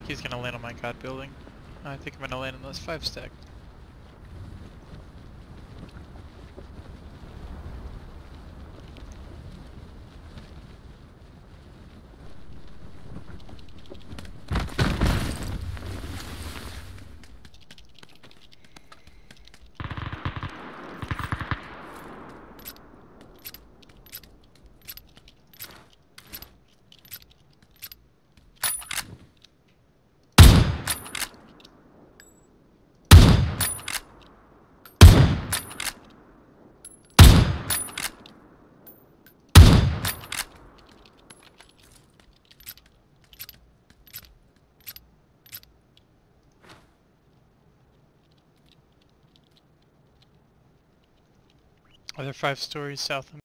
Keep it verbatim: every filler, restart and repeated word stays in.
He's gonna land on my god building. I think I'm gonna land on this five stack. Are there five stories south of me?